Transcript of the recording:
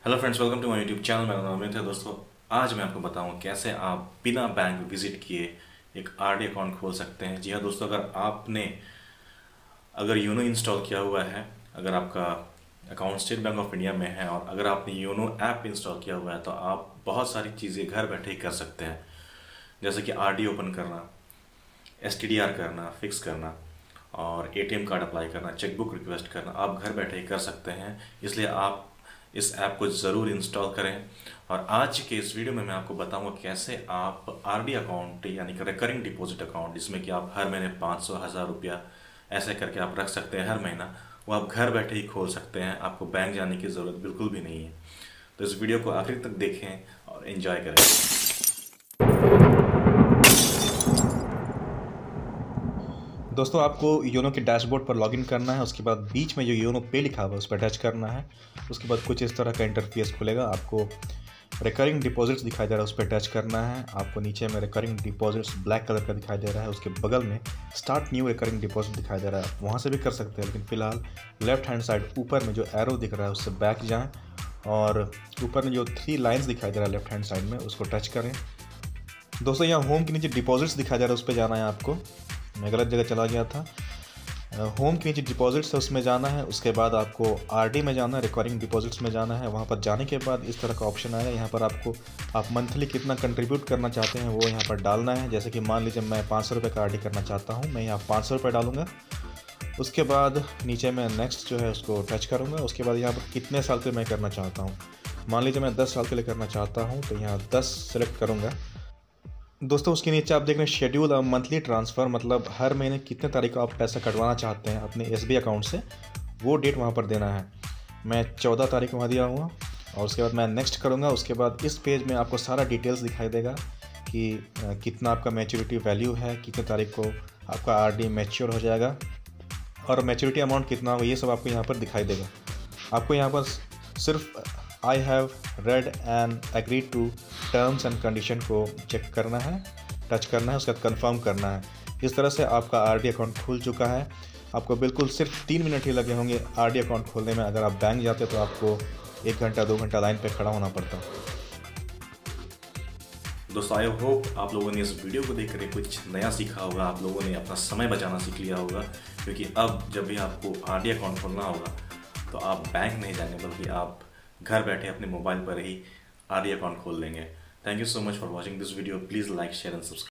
Hello friends, welcome to my YouTube channel. मेरा नाम अमित है। दोस्तों, आज मैं आपको बताऊंगा कैसे आप बिना बैंक विजिट किए एक आरडी अकाउंट खोल सकते हैं। जी हाँ दोस्तों, अगर यूनो इंस्टॉल किया हुआ है, अगर आपका account State Bank of India में है और अगर आपने यूनो ऐप इंस्टॉल किया हुआ है तो आप बहुत सारी चीज़ें घर बैठे ही कर सकते हैं। जैसे कि आरडी ओपन करना, एसटीडीआर करना, फिक्स करना और एटीएम कार्ड अप्लाई करना, चेकबुक रिक्वेस्ट करना, आप घर बैठे ही कर सकते हैं। इसलिए आप इस ऐप को ज़रूर इंस्टॉल करें। और आज के इस वीडियो में मैं आपको बताऊंगा कैसे आप आरडी अकाउंट यानी कि रिकरिंग डिपॉजिट अकाउंट, जिसमें कि आप हर महीने 500 1000 रुपया ऐसे करके आप रख सकते हैं हर महीना, वो आप घर बैठे ही खोल सकते हैं। आपको बैंक जाने की ज़रूरत बिल्कुल भी नहीं है। तो इस वीडियो को आखिर तक देखें और एंजॉय करें। दोस्तों, आपको योनो के डैशबोर्ड पर लॉगिन करना है। उसके बाद बीच में जो योनो पे लिखा हुआ है उस पर टच करना है। उसके बाद कुछ इस तरह का इंटरफेस खुलेगा। आपको रिकरिंग डिपॉजिट्स दिखाई दे रहा है, उस पर टच करना है। आपको नीचे में रिकरिंग डिपॉजिट्स ब्लैक कलर का दिखाई दे रहा है, उसके बगल में स्टार्ट न्यू रिकरिंग डिपॉजिट दिखाई दे रहा है। वहाँ से भी कर सकते हैं, लेकिन फिलहाल लेफ्ट हैंड साइड ऊपर में जो एरो दिख रहा है उससे बैक जाएँ और ऊपर में जो 3 लाइन्स दिखाई दे रहा है लेफ्ट हैंड साइड में, उसको टच करें। दोस्तों, यहाँ होम के नीचे डिपॉजिट्स दिखाई दे रहा है, उस पर जाना है आपको। मैं गलत जगह चला गया था। होम के नीचे डिपॉजिट्स है, उसमें जाना है। उसके बाद आपको आरडी में जाना है, रिकरिंग डिपॉजिट्स में जाना है। वहाँ पर जाने के बाद इस तरह का ऑप्शन आएगा। यहाँ पर आपको आप मंथली कितना कंट्रीब्यूट करना चाहते हैं वो यहाँ पर डालना है। जैसे कि मान लीजिए मैं 500 रुपये का आरडी करना चाहता हूँ, मैं यहाँ 500 रुपये डालूँगा। उसके बाद नीचे में नेक्स्ट जो है उसको टच करूँगा। उसके बाद यहाँ पर कितने साल के मैं करना चाहता हूँ, मान लीजिए मैं 10 साल के लिए करना चाहता हूँ, तो यहाँ 10 सेलेक्ट करूँगा। दोस्तों, उसके नीचे आप देख रहे हैं शेड्यूल मंथली ट्रांसफ़र, मतलब हर महीने कितने तारीख को आप पैसा कटवाना चाहते हैं अपने एसबीआई अकाउंट से, वो डेट वहाँ पर देना है। मैं 14 तारीख वहाँ दिया हुआ और उसके बाद मैं नेक्स्ट करूँगा। उसके बाद इस पेज में आपको सारा डिटेल्स दिखाई देगा कि कितना आपका मैच्योरिटी वैल्यू है, कितने तारीख को आपका आरडी मैच्योर हो जाएगा और मैच्योरिटी अमाउंट कितना होगा, ये सब आपको यहाँ पर दिखाई देगा। आपको यहाँ पर सिर्फ I have read and agreed to terms and condition को चेक करना है, टच करना है, उसके बाद कन्फर्म करना है। इस तरह से आपका आरडी अकाउंट खुल चुका है। आपको बिल्कुल सिर्फ 3 मिनट ही लगे होंगे आरडी अकाउंट खोलने में। अगर आप बैंक जाते तो आपको 1 घंटा 2 घंटा लाइन पे खड़ा होना पड़ता। दोस्तों, आई होप आप लोगों ने इस वीडियो को देखकर कुछ नया सीखा होगा। आप लोगों ने अपना समय बचाना सीख लिया होगा, क्योंकि अब जब भी आपको आरडी अकाउंट खोलना होगा तो आप बैंक नहीं जाएंगे, बल्कि आप घर बैठे अपने मोबाइल पर ही आरडी अकाउंट खोल लेंगे। Thank you so much for watching this video. Please like, share and subscribe.